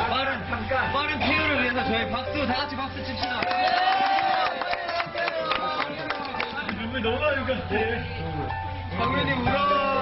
빠른 쾌유를 위해서 저희 박수, 다 같이 박수 칩시다. 눈물 너무 많이 갔대. 박면이 울어.